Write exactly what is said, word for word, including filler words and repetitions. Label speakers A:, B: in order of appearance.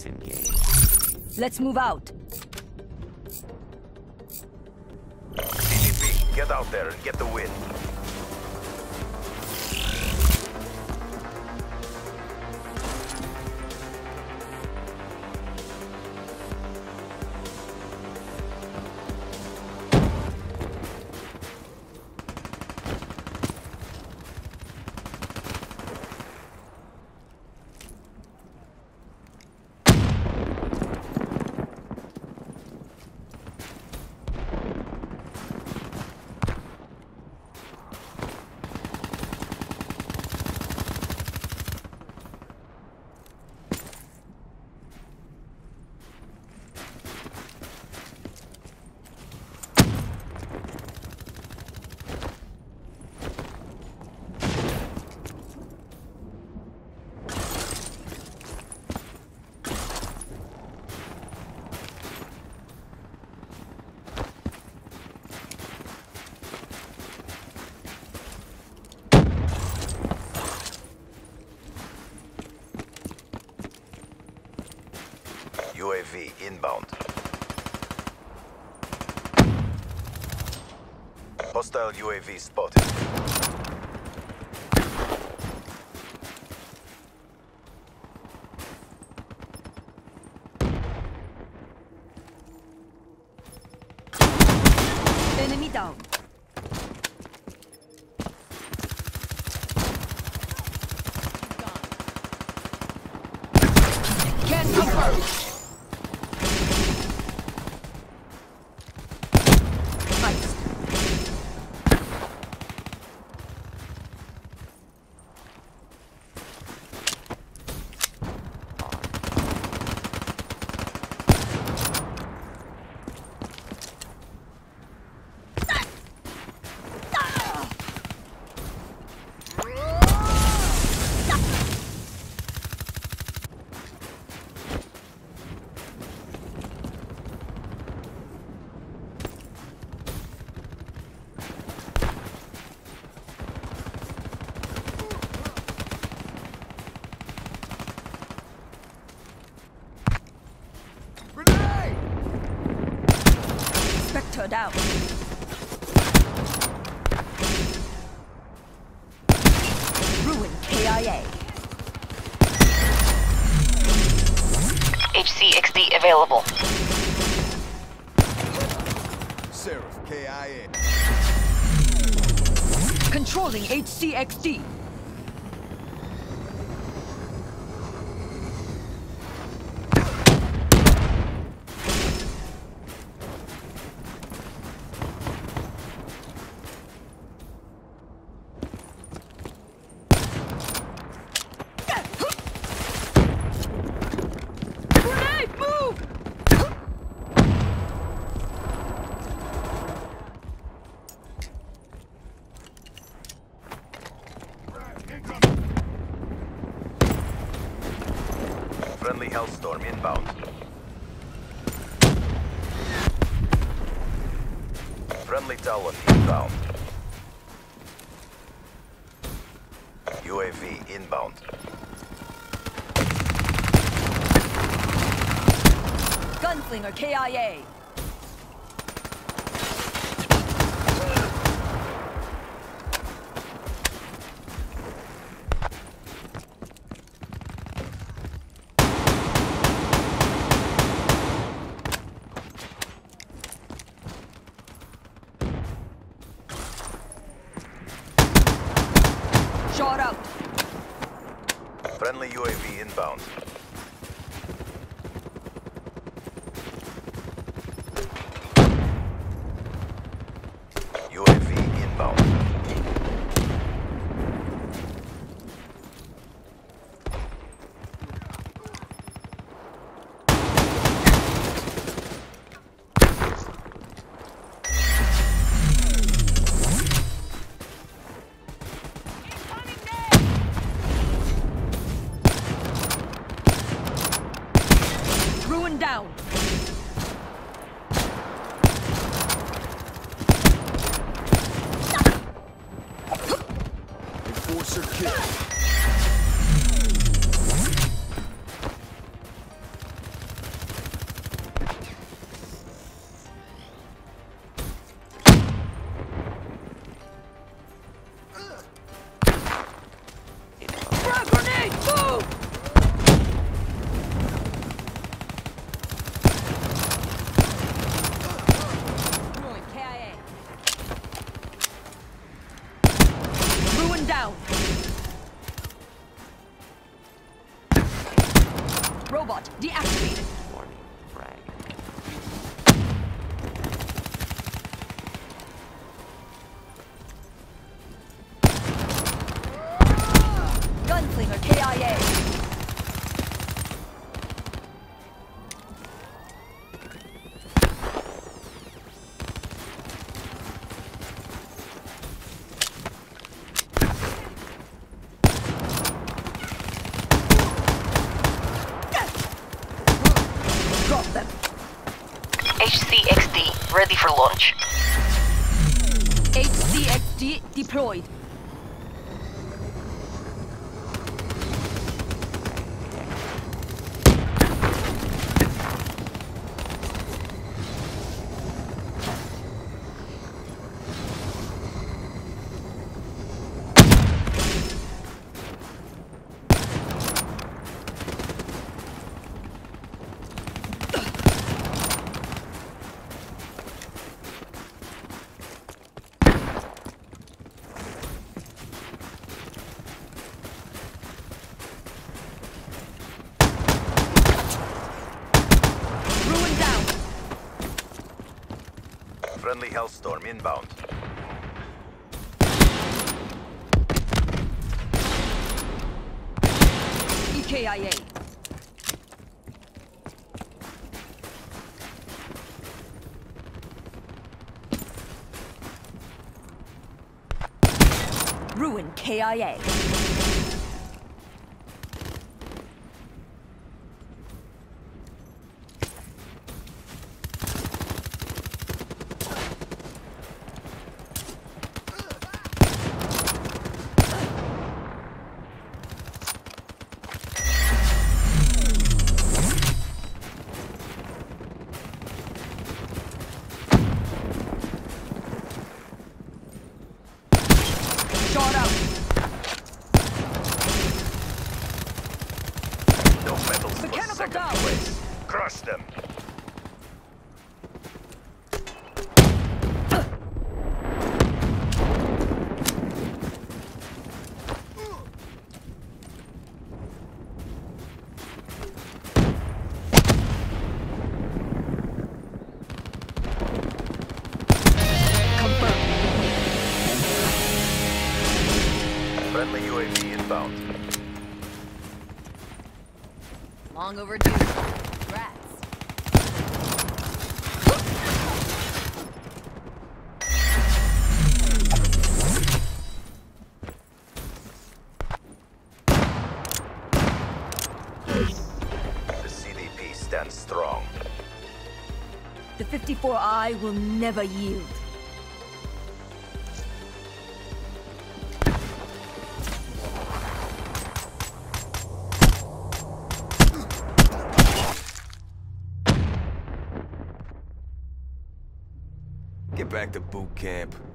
A: Disengage.
B: Let's move out.
C: C D P, get out there and get the win. U A V inbound. Hostile U A V spotted.
B: Enemy down. Can't confirm. Spectre down. Ruin K I A.
D: H C X D available.
E: Seraph K I A.
B: Controlling H C X D.
C: Friendly Hellstorm inbound. Friendly Talon inbound. U A V inbound.
B: Gunslinger K I A. Shot out.
C: Friendly U A V inbound. U A V inbound.
B: Ruin down.
E: Enforcer kill.
B: Robot deactivated.
A: Warning, frag.
B: Gunslinger K I A. Drop them.
D: H C X D ready for launch.
B: H C X D deployed. Ruin down.
C: Friendly Hellstorm inbound.
B: E K I A. Ruin K I A. Shot out.
C: No medals for
B: Mechanical
C: second
B: down.
C: place. Crush them.
B: Confirmed.
C: Friendly U A V inbound.
B: Long overdue. Rats.
C: The C D P stands strong.
B: The fifty-four I will never yield.
E: Get back to boot camp.